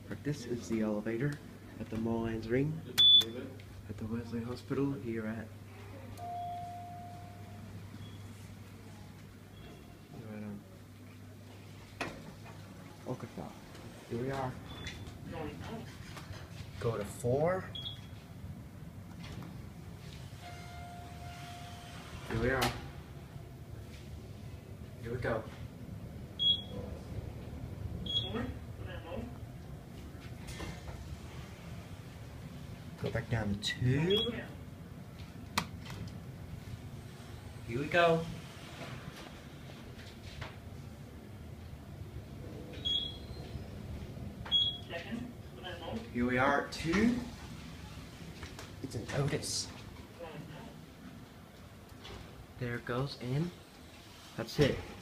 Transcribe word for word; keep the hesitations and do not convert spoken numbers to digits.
But this is the elevator at the Moorlands Ring at the Wesley Hospital here at here at um, Okata. Here we are. Go to four. Here we are. Here we go. Go back down to two. Here we go. Here we are at two. It's an Otis. There it goes, and that's it.